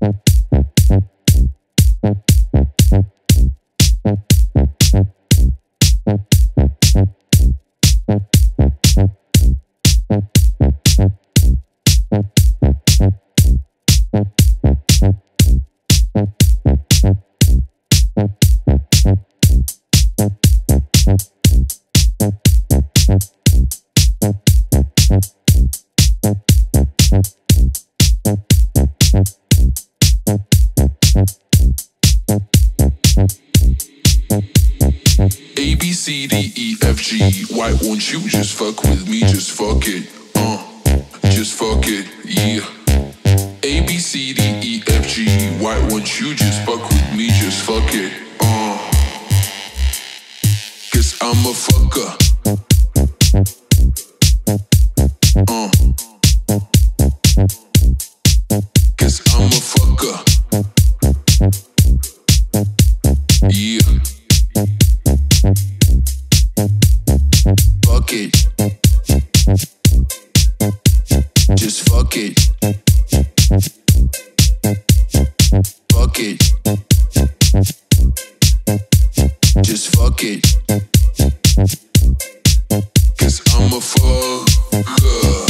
Why won't you just fuck with me? Just fuck it, just fuck it, yeah. A, B, C, D, E, F, G. Why won't you just fuck with me? Just fuck it, cause I'm a fucker, cause I'm a fucker, yeah. Fuck it, just fuck it, fuck it, just fuck it, cause I'm a fucker.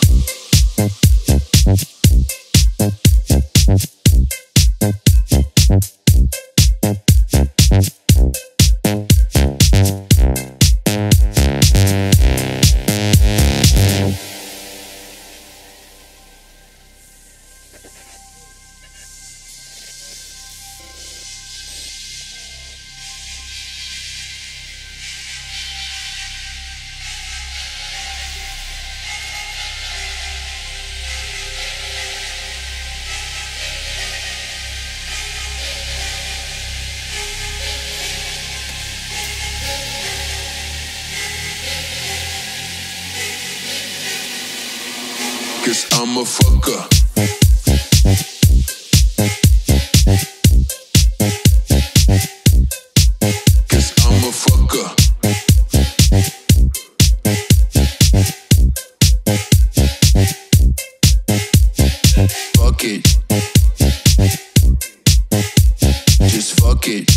Cause I'm a fucker. Cause I'm a fucker. Fuck it. Just fuck it.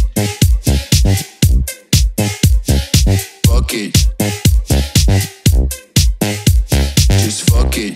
Fuck it. Just fuck it.